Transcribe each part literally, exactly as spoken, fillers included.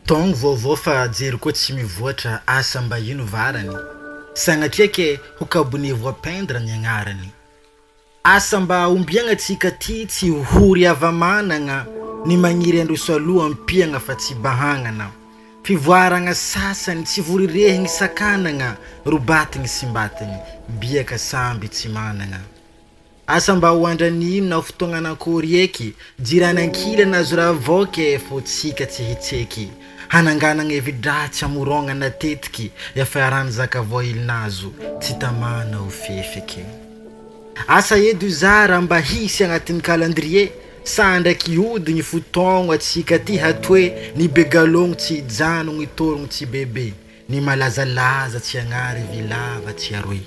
Fotoagno vaovao fa jery koa tsy mivoatra asa mba ino varany. Sagnatria ke ho kabon'evo apendre ny agnarany. Asa mba ombiagna tsika ty tsy hory avamanagna ny magniry androso aloha ampiagna fa tsy bahagnana. Fivoaragna sasany tsy vorirehigny sakanagna robatigny simbatiny biaka samby tsy managna. Asa mba ho andranino na fotoagna anakôry eky jiranankila nazo raha voke fô tsika tsy hitseky. Hananganagna evidratsy amorogna natetiky iafarany zakavao ilinazo tsy tamana ho fefeky. Asa edo zara mba hisy agnatin'ny calendrier sa ndraiky hodigny fotoagno atsika ty hatoe ny begalogno tsy hijanogno ny torogno tsy bebe ny malazalaza tsy agnary vilava tsy aroe.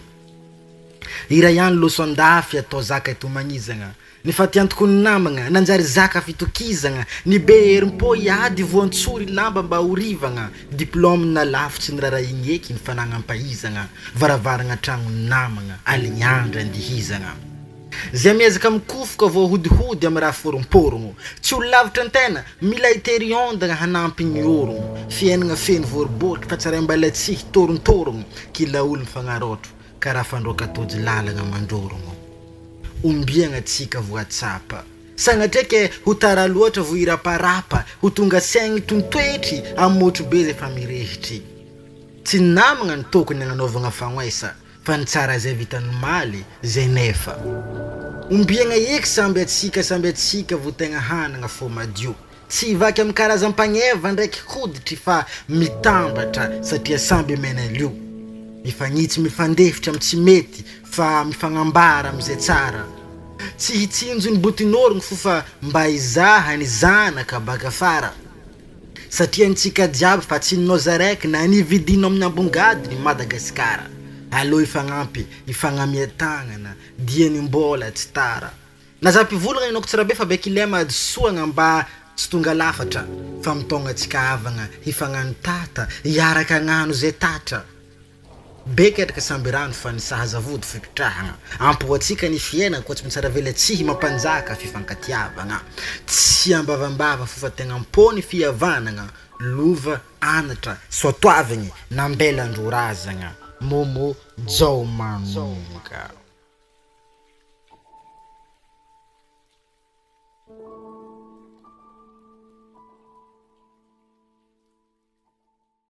Ira ihany loso andafy atao zaka eto magnizagna ny fatiantoko ny namagna nanjary zaka fitokizagna ny be herim-po iady voantsory lamba mba horivagna diplôme na lafitsy ny rara igny eky ny fanagnampahizagna varavaragna tragno ny namagna alignandra andihizagna. Zay miezaka mikofoka vao hodihody amy raha forom-porogno tsy ho lavitra antena mila itery ondagna hanampy ny orogno fiainagna feno vorboriky fa tsaray mbala tsy hitorontorogno kila olo mifagnarotro karaha fandroaka tody lalagna mandrorogno. Ombiagna tsika voatsapa sagnatria ke ho tara loatra vo iraparapa ho tonga saigny tontoetry amotro be zay fa mirehitry. Tsy namagna ny tokony agnanaovagna fagnoesa fa ny tsara zay vitany maly zay nefa. Ombiagna eky samby atsika samby atsika vo tegna hanagna fô madio tsy hivaky amy karazam-pagneva ndraiky hoditry fa mitambatra satria samby menalio mifagnitsy mifandefitra amy tsy mety fa mifagnambara amizay tsara tsy hitsinjo ny botinorogno fo fa mba izaha ny zanaka baka fara satria ntsika jiaby fa tsy ninao zaraiky na nividino amin'ny ambongadiny Madagasikara. Allo ifagnampy ifagnamia tagnana diany mbola tsy tara na za mpivolagna inao ko tsara be fa beky lema adosoagna mba tsy tonga lafatra fa mitogna atsika havagna hifagnano tata hiaraka agnano zay tatra beketraka samby rano fa ny sahazavody fipitrahagna ampo atsika ny fiaina koa tsy mitsara vela tsihy mampanjaka fifankatiavagna tsy ambavambava fo fa tegna mpony fihavanagna lova anatra soatoavigny nambelandro razagna Momo Jao Manonga.